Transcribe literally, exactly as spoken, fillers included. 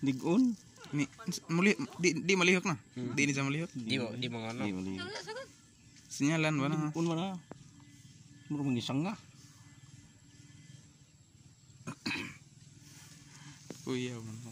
Digon. Ni muli di, di malihok na. Hmm. Di ni sa malihok. Di mo di mo ano. Di mali. Sinyalan ba na? Digon man na. Muro mangisang nga. Kuya man.